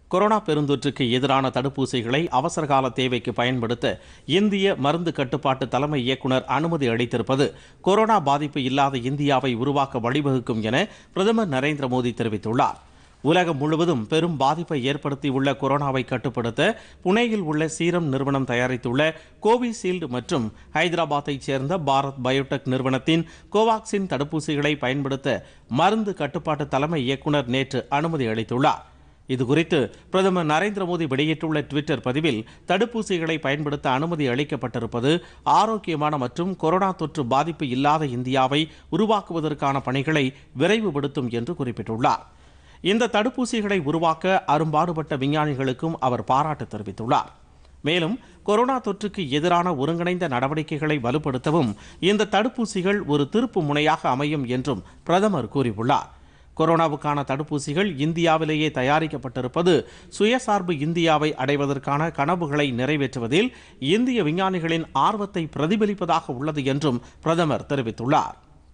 Corona பெருந்தொற்றுக்கு எதிரான தடுப்பூசிகளை அவசரகால தேவைக்கு பயன்படுத்த இந்திய மருந்து கட்டுப்பாட்டு தலைமை இயக்குநர் அனுமதி அளித்திருப்பது கொரோனா பாதிப்பு இல்லாத இந்தியாவை உருவாக்க வழிவகுக்கும் என பிரதமர் நரேந்திர மோடி தெரிவித்துள்ளார். உலகம் முழுவதும் பெரும் பாதிப்பை ஏற்படுத்தியுள்ள கொரோனாவை கட்டுப்படுத்த புனேயில் உள்ள சீரம் நிறுவனம் தயாரித்துள்ள கோவிஷீல்டு மற்றும் ஹைதராபாத்தைச் சேர்ந்த பாரத் பயோடெக் நிறுவனத்தின் கோவாக்சின் தடுப்பூசிகளை பயன்படுத்த மருந்து கட்டுப்பாட்டு தலைமை இயக்குநர் நேற்று அனுமதி அளித்துள்ளார். இதுகுறித்து பிரதமர் நரேந்திர மோடி வெளியிட்டுள்ள ட்விட்டர் பதிவில், தடுப்பூசிகளை பயன்படுத்த அனுமதி அளிக்கப்பட்டிருப்பது ஆரோக்கியமான மற்றும் கொரோனா தொற்று பாதிப்பு இல்லாத இந்தியாவை உருவாக்குவதற்கான பணிகளை விரைவுபடுத்தும் என்று குறிப்பிட்டுள்ளார். இந்த தடுப்பூசிகளை உருவாக்க அரும்பாடுபட்ட விஞ்ஞானிகளுக்கும் அவர் பாராட்டு தெரிவித்துள்ளார். மேலும் கொரோனா தொற்றுக்கு எதிரான ஒருங்கிணைந்த நடவடிக்கைகளை வலுப்படுத்தவும் இந்த தடுப்பூசிகள் ஒரு திருப்பு முனையாக அமையும் என்றும் பிரதமர் கூறியுள்ளார். கொரோனாவுக்கான தடுப்பூசிகள் இந்தியாவிலேயே தயாரிக்கப்பட்டிருப்பது சுயசார்பு இந்தியாவை அடைவதற்கான கனவுகளை நிறைவேற்றுவதில் இந்திய விஞ்ஞானிகளின் ஆர்வத்தை பிரதிபலிப்பதாக உள்ளது என்றும் பிரதமர் தெரிவித்துள்ளார்.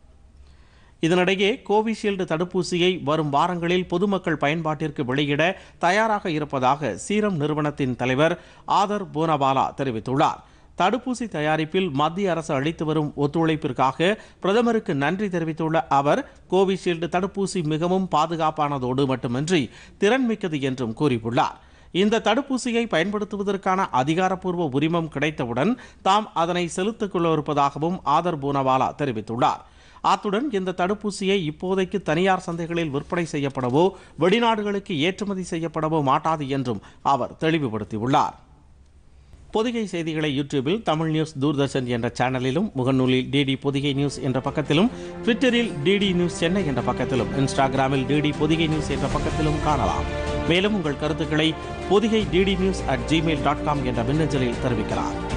இதனிடையே கோவிஷீல்டு தடுப்பூசியை வரும் வாரங்களில் பொதுமக்கள் பயன்பாட்டிற்கு வெளியிட தயாராக இருப்பதாக சீரம் நிறுவனத்தின் தலைவர் ஆதர் போனவாலா தெரிவித்துள்ளார். தடுப்பூசி தயாரிப்பில் மத்திய அரசு அளித்து வரும் ஒத்துழைப்பிற்காக பிரதமருக்கு நன்றி தெரிவித்துள்ள அவர், கோவிஷீல்டு தடுப்பூசி மிகவும் பாதுகாப்பானதோடு மட்டுமின்றி திறன்மிக்கது என்றும் கூறியுள்ளார். இந்த தடுப்பூசியை பயன்படுத்துவதற்கான அதிகாரப்பூர்வ உரிமம் கிடைத்தவுடன் தாம் அதனை செலுத்திக் கொள்ளவிருப்பதாகவும் ஆதர் போனவாலா தெரிவித்துள்ளார். அத்துடன் இந்த தடுப்பூசியை இப்போதைக்கு தனியார் சந்தைகளில் விற்பனை செய்யப்படவோ வெளிநாடுகளுக்கு ஏற்றுமதி செய்யப்படவோ மாட்டாது என்றும் அவர் தெளிவுபடுத்தியுள்ளார். பொதிகை செய்திகளை யூடியூபில் தமிழ் நியூஸ் தூர்தர்ஷன் என்ற சேனலிலும், முகநூலில் டிடி பொதிகை நியூஸ் என்ற பக்கத்திலும், ட்விட்டரில் டிடி நியூஸ் சென்னை என்ற பக்கத்திலும், இன்ஸ்டாகிராமில் டிடி பொதிகை நியூஸ் என்ற பக்கத்திலும் காணலாம். மேலும் உங்கள் கருத்துக்களை பொதிகை DD News@gmail.com என்ற மின்னஞ்சலில் தெரிவிக்கலாம்.